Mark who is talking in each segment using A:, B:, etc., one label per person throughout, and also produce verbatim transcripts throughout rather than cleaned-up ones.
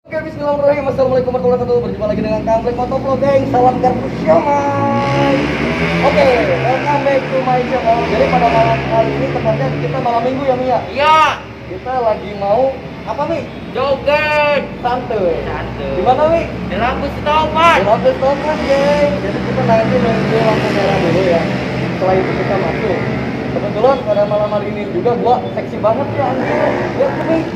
A: Oke, bismillahirrahmanirrahim. Assalamualaikum warahmatullahi wabarakatuh. Berjumpa lagi dengan Kamplek Motovlog, geng. Salam garpu siomay. Oke, welcome back to my channel. Jadi pada malam kali ini, tepatnya kita malam minggu ya, Mia?
B: Iya.
A: Kita lagi mau apa, Mi?
B: Joget.
A: Santuy.
B: Santuy.
A: Di mana, Mi?
B: Di lampu stopan.
A: Di lampu stopan, geng. Jadi kita nanti nunggu lampu merah dulu ya. Setelah itu kita masuk. Kebetulan pada malam hari ini juga gua seksi banget ya, anjir. Lihat tuh, Mi.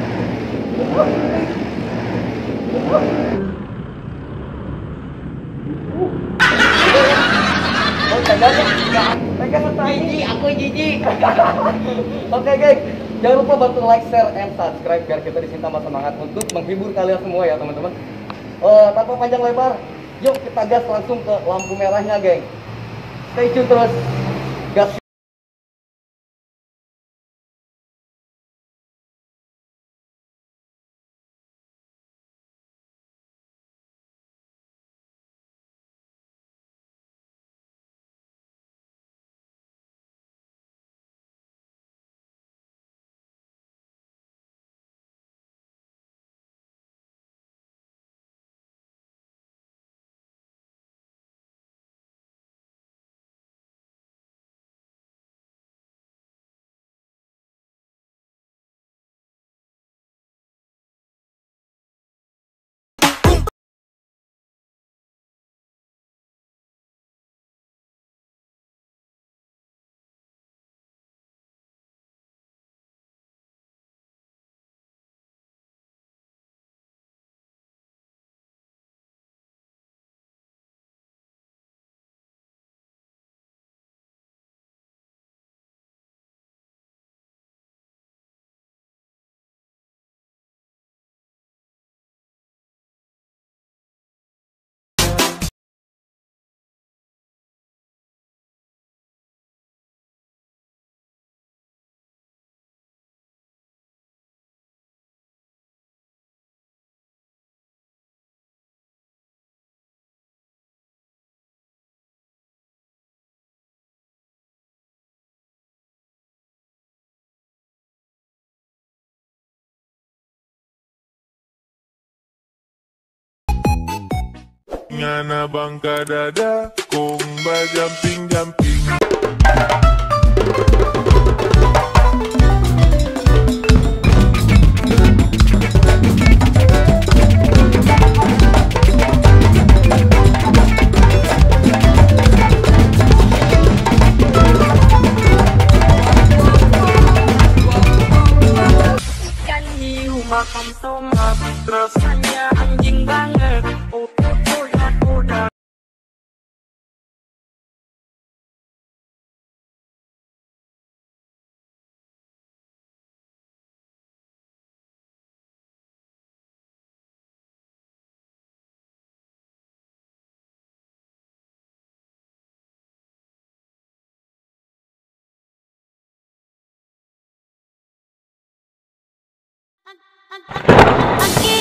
A: Oh, pegang pegang
B: Jijik, aku jijik.
A: Oke, guys, jangan lupa bantu like, share, and subscribe biar kita di sini tambah semangat untuk menghibur kalian semua ya, teman-teman. Uh, tanpa panjang lebar, yuk kita gas langsung ke lampu merahnya, geng. Stay tune terus, gas.
C: Ngana bangka dada, kung ba jumping jumping.
D: Ikan hiu makan tomat, rasanya anjing banget. Oh, oh, udah, udah. Aquí